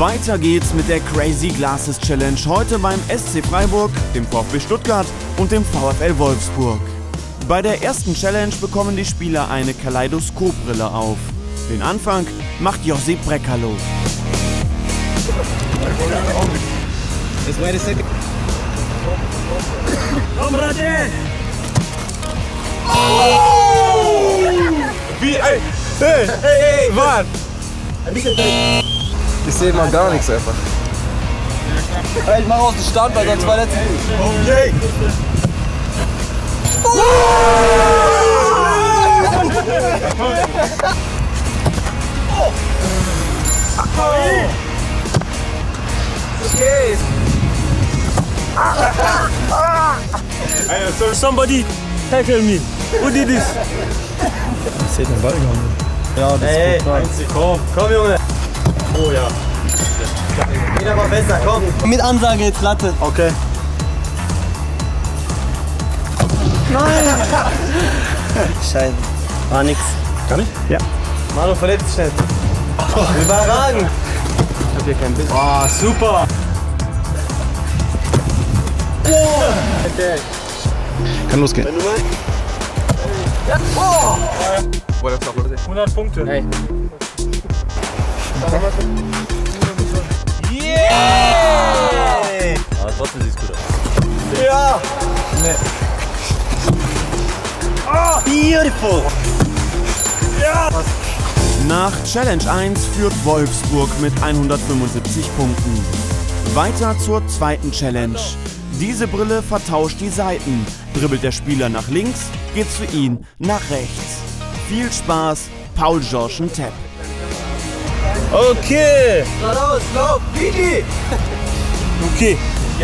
Weiter geht's mit der Crazy Glasses Challenge heute beim SC Freiburg, dem VfB Stuttgart und dem VfL Wolfsburg. Bei der ersten Challenge bekommen die Spieler eine Kaleidoskopbrille auf. Den Anfang macht Josip Brekalo. Wie, ey! Hey, Mann! Ich sehe mal gar nichts einfach. Ich mach aus dem Stand, weil sonst verletzt ich. Okay! Okay! Somebody tackle me. Who did this? Ich seh den Ball gar nicht. Ja, das ist gut. Komm, Junge. Oh ja. Wieder mal besser, komm. Mit Ansage jetzt Latte. Okay. Nein! Scheiße. War nix. Kann ich? Ja. Manu verletzt sich nicht. Überragend. Ich hab hier kein Bild. Oh, super. Okay. Kann losgehen. Wenn du meinst. Ja. Oh. 100 Punkte. Hey. Yeah! Aber trotzdem sieht's gut aus. Ja! Nee. Oh, beautiful! Ja! Nach Challenge 1 führt Wolfsburg mit 175 Punkten. Weiter zur zweiten Challenge. Diese Brille vertauscht die Seiten. Dribbelt der Spieler nach links, geht's für ihn nach rechts. Viel Spaß, Paul Georgen Tepp. Okay! Geradeaus, lauf, Gigi! Okay.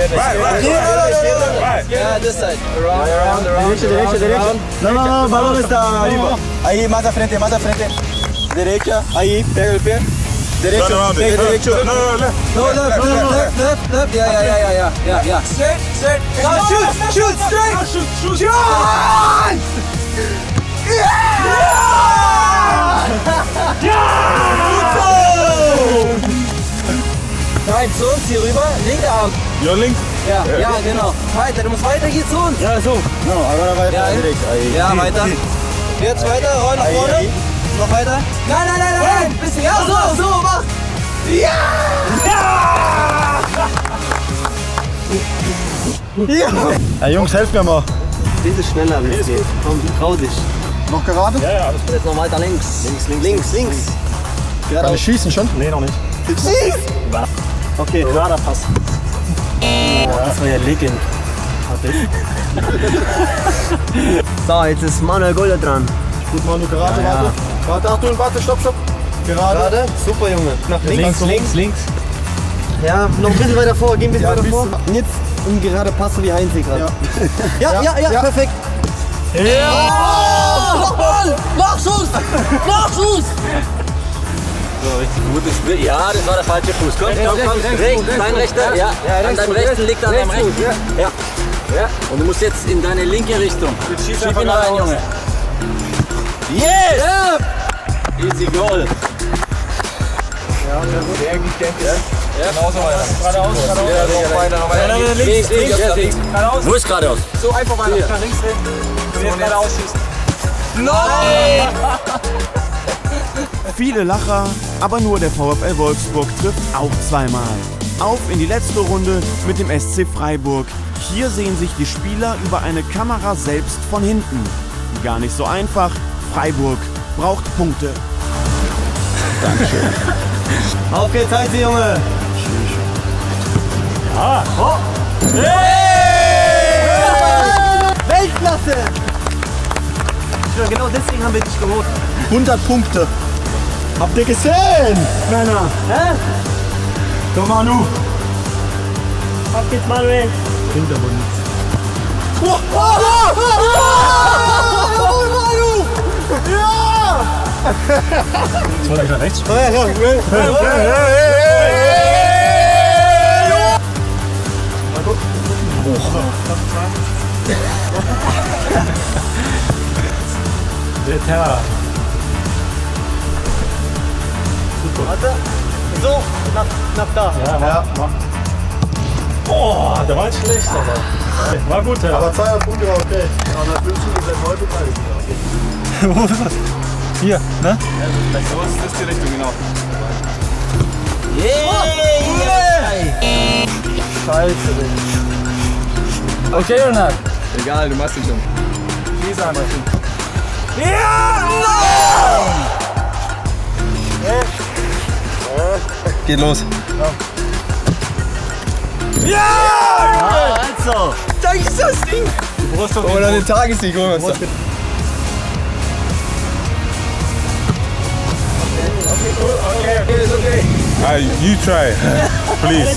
Yeah, this side. Around. Derecha. No, balão está arriba. Aí, mais à frente. Derecha, aí, pega o pé. Derecha, pega derecha. No, left. Yeah. Straight. Now shoot, straight. Shoot! Nein, zu uns hier rüber, linker Arm. Ja, links. Ja, genau. Weiter, du musst weiter, geh zu uns. Ja, so. No, agora weiter. Ja, direkt. Ja, weiter. Jetzt weiter, roll nach vorne. Noch weiter. Nein. Bisschen, ja, so, mach. Ja! Hey, Jungs, helft mir mal. Bisschen schneller, wenn es geht. Komm, trau dich. Noch gerade? Ja, alles gut. Jetzt noch weiter links. Links. Kann ich schießen schon? Nee, noch nicht. Schieß! Okay, gerader Pass. Das war ja Legend. So, jetzt ist Manuel Golde dran. Gut, Manu, gerade, warte. Achtung, stopp. Gerade. Super, Junge. Nach Links. Ja, noch ein bisschen weiter vor. Geh ein bisschen weiter vor. Und jetzt um gerade passen wie Heinz gerade. Ja, perfekt. Ja! Nochmal! Nachschuss! So, richtig gutes Spiel. Ja, das war der falsche Fuß. Komm, rechts, dein rechter. Ja, an deinem rechten liegt an deinem rechten. Ja. Und du musst jetzt in deine linke Richtung. Schieb ihn rein, Junge. Yes! Easy Goal. Ja, sehr gut, Ja, genauso weiter. Geradeaus. Ja, noch weiter. Links. Geradeaus. Wo ist geradeaus? So einfach weiter. Nach links drehen. Und jetzt geradeaus schießen. Nein! Viele Lacher, aber nur der VfL Wolfsburg trifft auch zweimal. Auf in die letzte Runde mit dem SC Freiburg. Hier sehen sich die Spieler über eine Kamera selbst von hinten. Gar nicht so einfach. Freiburg braucht Punkte. Dankeschön. Auf geht's, Heiße, Junge! Ja. Oh. Hey! Weltklasse! Ja, genau deswegen haben wir dich geholt. 100 Punkte. Habt ihr gesehen? Männer! Hä? Komm, Manu. Auf geht's, Manuel! Hintergrund. Manu! Ja! Jetzt wollte ich nach rechts. Der Terror. Warte. So, knapp da. Ja. Boah, der war nicht schlecht, Alter. War gut, ja. Aber 200 Punkte war okay. Aber nach 5 Stunden ist er neu beteiligt. Wo ist das? Hier, ne? Das ist die Richtung, genau. Scheiße, Digga. Okay, Ronald. Egal, du machst ihn schon. Schieß einmal. Geht los. Also. Da ist das Ding. Oder den Tagessieg holen wir uns. Okay. You try, please.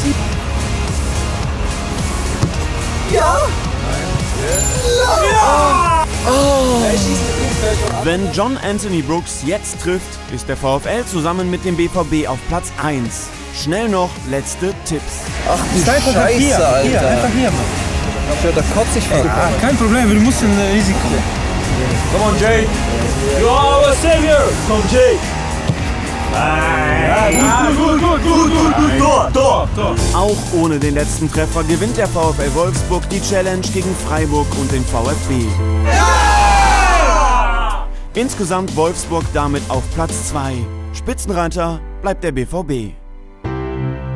Wenn John Anthony Brooks jetzt trifft, ist der VfL zusammen mit dem BVB auf Platz 1. Schnell noch letzte Tipps. Ach du Scheiße, Alter. Hier, einfach hier, Mann. Da kotze ich voll. Kein Problem, du musst ein Risiko. Come on, Jay. You are our savior. Komm, Jay. Tor. Auch ohne den letzten Treffer gewinnt der VfL Wolfsburg die Challenge gegen Freiburg und den VfB. Insgesamt Wolfsburg damit auf Platz 2. Spitzenreiter bleibt der BVB.